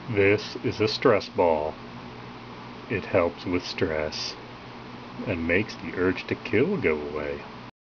This is a stress ball. It helps with stress and makes the urge to kill go away.